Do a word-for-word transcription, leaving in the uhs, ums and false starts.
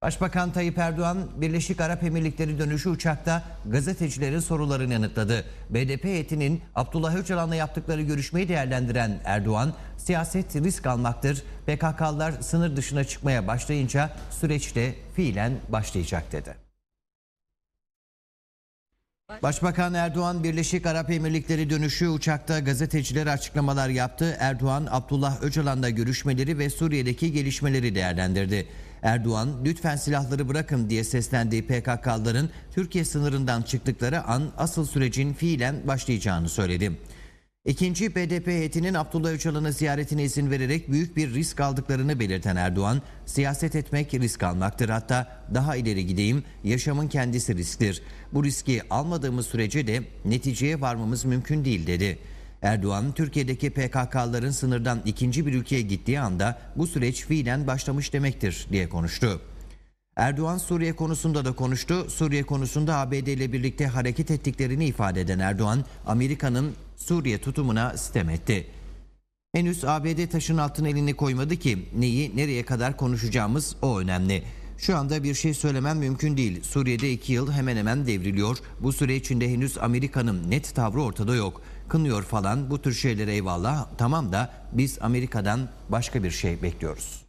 Başbakan Tayyip Erdoğan, Birleşik Arap Emirlikleri dönüşü uçakta gazetecilerin sorularını yanıtladı. B D P heyetinin Abdullah Öcalan'la yaptıkları görüşmeyi değerlendiren Erdoğan, siyaset risk almaktır, P K K'lılar sınır dışına çıkmaya başlayınca süreç de fiilen başlayacak dedi. Başbakan Erdoğan, Birleşik Arap Emirlikleri dönüşü uçakta gazetecilere açıklamalar yaptı. Erdoğan, Abdullah Öcalan'la görüşmeleri ve Suriye'deki gelişmeleri değerlendirdi. Erdoğan, lütfen silahları bırakın diye seslendiği P K K'lıların Türkiye sınırından çıktıkları an asıl sürecin fiilen başlayacağını söyledi. İkinci B D P heyetinin Abdullah Öcalan'ı ziyaretine izin vererek büyük bir risk aldıklarını belirten Erdoğan, siyaset etmek risk almaktır, hatta daha ileri gideyim, yaşamın kendisi risktir. Bu riski almadığımız sürece de neticeye varmamız mümkün değil dedi. Erdoğan, Türkiye'deki P K K'lıların sınırdan ikinci bir ülkeye gittiği anda bu süreç fiilen başlamış demektir diye konuştu. Erdoğan Suriye konusunda da konuştu. Suriye konusunda A B D ile birlikte hareket ettiklerini ifade eden Erdoğan, Amerika'nın Suriye tutumuna sitem etti. Henüz A B D taşın altına elini koymadı ki neyi nereye kadar konuşacağımız o önemli. Şu anda bir şey söylemem mümkün değil. Suriye'de iki yıl hemen hemen devriliyor. Bu süre içinde henüz Amerika'nın net tavrı ortada yok. Kınıyor falan, bu tür şeylere eyvallah, tamam da biz Amerika'dan başka bir şey bekliyoruz.